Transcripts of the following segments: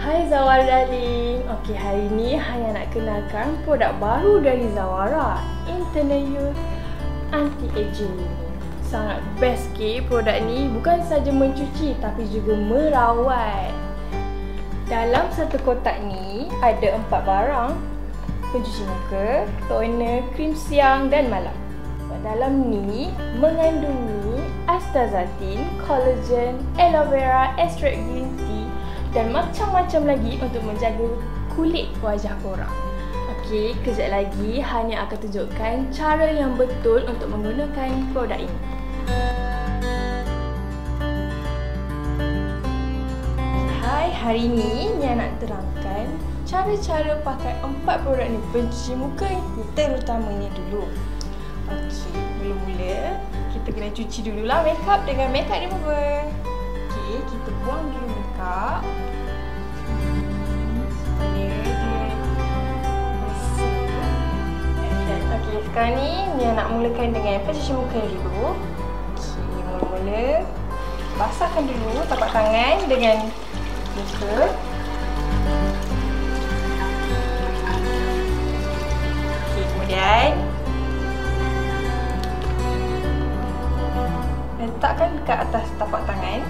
Hai Zawara darling. Okey, hari ni Hanya nak kenalkan produk baru dari Zawara, Internal Youth Anti-Aging. Sangat best ke produk ni, bukan saja mencuci tapi juga merawat. Dalam satu kotak ni ada 4 barang: pencuci muka, toner, krim siang dan malam. Dalam ni mengandungi astaxanthin, collagen, aloe vera, extract green tea dan macam-macam lagi untuk menjaga kulit wajah korang. Okey, kejap lagi Hanya akan tunjukkan cara yang betul untuk menggunakan produk ini. Hai, hari ni Nia nak terangkan cara-cara pakai 4 produk ni. Pencuci muka ni terutamanya dulu. Okey, mula-mula kita kena cuci dululah makeup dengan makeup remover. Okey, kita buang dulu makeup. Okey, sekarang ni Nia nak mulakan dengan pencuci muka dulu. Okey, mula-mula basahkan dulu tapak tangan dengan muka. Okey, kemudian letakkan dekat atas tapak tangan.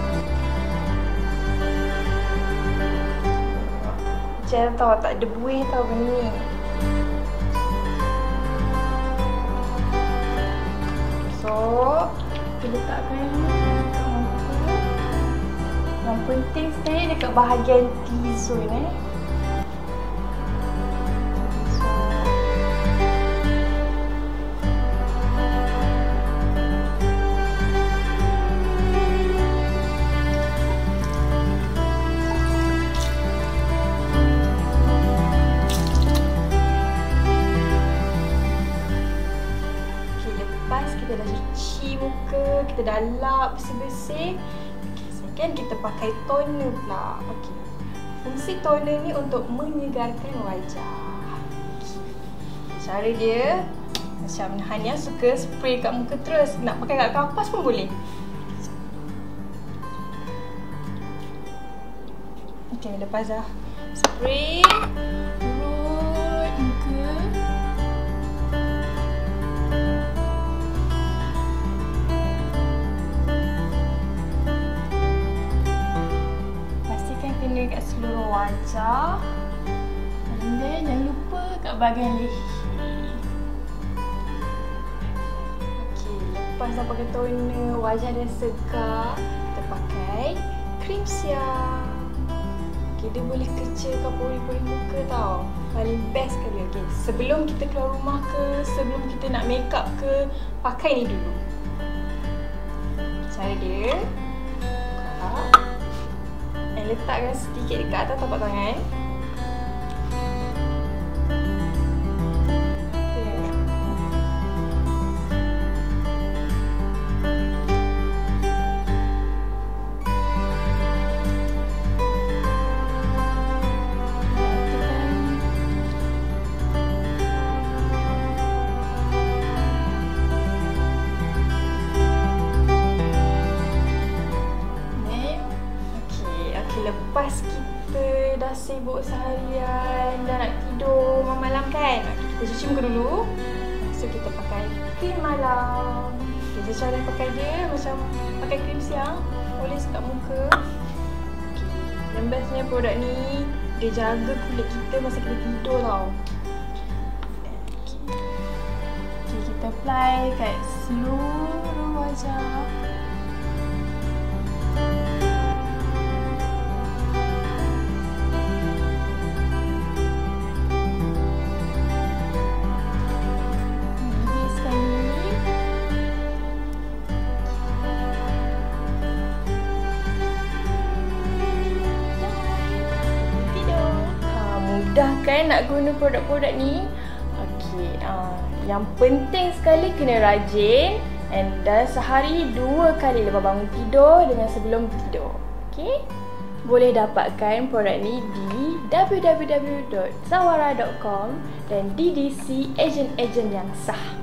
Jangan tahu tak ada buih tau benda ni. So, kita letakkan dekat muka. Yang penting sekali dekat bahagian T-zone kita dah cuci muka, kita dah lap bersih-bersih. Sekarang kita pakai toner pula. Okey. Fungsi toner ni untuk menyegarkan wajah. Cara dia macam Hanya suka spray kat muka terus. Nak pakai kat kapas pun boleh. Okey, lepas dah spray urut muka. Kat seluruh wajah. Dan jangan lupa kat bahagian leher. Okey, lepas dah pakai toner, wajah dah segar, kita pakai krim siang. Okey, dia boleh kecilkan pori-pori muka tau. Paling best sekali. Okey, sebelum kita keluar rumah ke, sebelum kita nak make up ke, pakai ni dulu. Cara dia, letakkan sedikit dekat atas tapak tangan. Lepas kita dah sibuk seharian, dah nak tidur malam kan, kita cuci muka dulu. So kita pakai krim malam. Okay, cara pakai dia macam pakai krim siang, oles kat muka. Okay. Dan bestnya produk ni, dia jaga kulit kita masa kita tidur tau. Okay, kita apply kat seluruh wajah. Mudah kan nak guna produk-produk ni? Okey, yang penting sekali kena rajin, and dah sehari 2 kali lepas bangun tidur dengan sebelum tidur. Okey? Boleh dapatkan produk ni di www.zawara.com dan DDC ejen-ejen yang sah.